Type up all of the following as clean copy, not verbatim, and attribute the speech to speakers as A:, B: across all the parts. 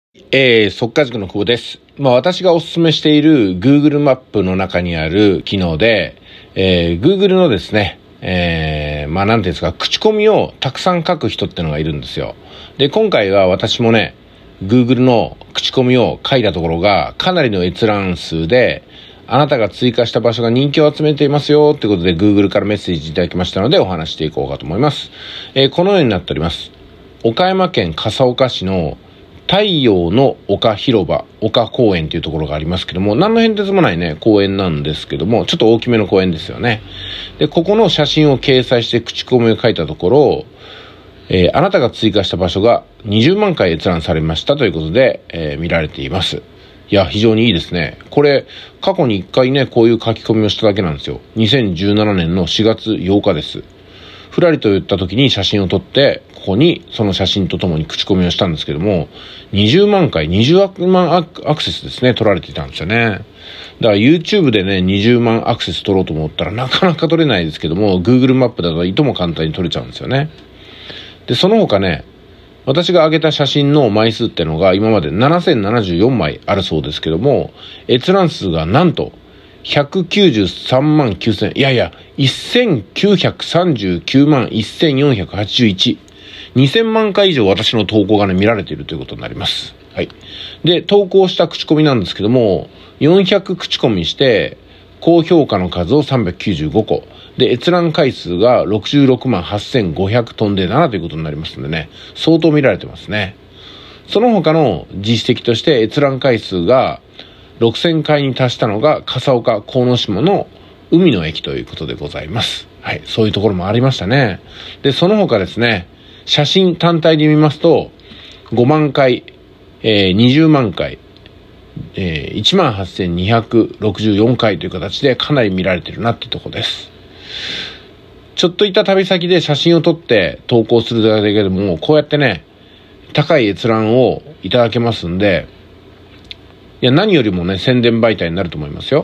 A: 速稼塾の久保です。私がお勧めしている Google マップの中にある機能で、Google のですね、なんていうんですか、口コミをたくさん書く人ってのがいるんですよ。で、今回は私もね、Google の口コミを書いたところが、かなりの閲覧数で、あなたが追加した場所が人気を集めていますよってことで Google からメッセージいただきましたのでお話していこうかと思います。このようになっております。岡山県笠岡市の太陽の丘広場、丘公園というところがありますけども、何の変哲もないね、公園なんですけども、ちょっと大きめの公園ですよね。で、ここの写真を掲載して口コミを書いたところ、あなたが追加した場所が20万回閲覧されましたということで、見られています。いや、非常にいいですね。これ、過去に1回ね、こういう書き込みをしただけなんですよ。2017年の4月8日です。ふらりと言った時に写真を撮って、ここにその写真とともに口コミをしたんですけども、20万回、20万アクセスですね、撮られていたんですよね。だから YouTube でね、20万アクセス撮ろうと思ったらなかなか撮れないですけども、Google マップだといとも簡単に撮れちゃうんですよね。で、その他ね、私が上げた写真の枚数ってのが今まで7074枚あるそうですけども、閲覧数がなんと193万9000、1939万1481。2000万回以上私の投稿がね、見られているということになります。はい。で、投稿した口コミなんですけども、400口コミして、高評価の数を395個。で、閲覧回数が66万8500飛んで7ということになりますのでね、相当見られてますね。その他の実績として閲覧回数が6000回に達したのが笠岡鴻島の海の駅ということでございます。はい。そういうところもありましたね。で、その他ですね、写真単体で見ますと、5万回、20万回、18,264回という形でかなり見られてるなっていうところです。ちょっといった旅先で写真を撮って投稿するだけでも、こうやってね、高い閲覧をいただけますんで、いや、何よりもね、宣伝媒体になると思いますよ。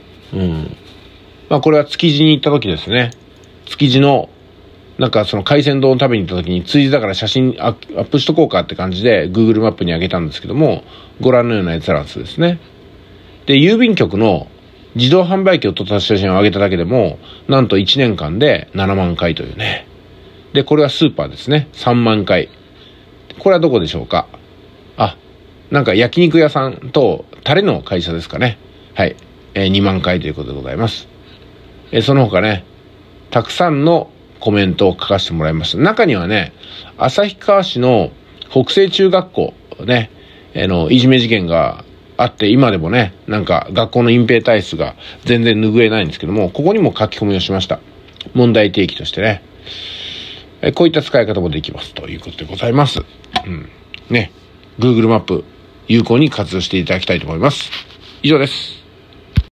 A: これは築地に行った時ですね。築地の、その海鮮丼を食べに行った時に、ついでだから写真アップしとこうかって感じで Google マップに上げたんですけども、ご覧のような閲覧数ですね。で、郵便局の自動販売機を撮った写真を上げただけでも、なんと1年間で7万回というね。で、これはスーパーですね。3万回。これはどこでしょうか。焼肉屋さんとタレの会社ですかね。はい。2万回ということでございます。その他ね、たくさんのコメントを書かせてもらいました。中にはね、旭川市の北西中学校ね、いじめ事件があって、今でもね、学校の隠蔽体質が全然拭えないんですけども、ここにも書き込みをしました。問題提起としてね。こういった使い方もできますということでございます。ね、Google マップ有効に活用していただきたいと思います。以上です。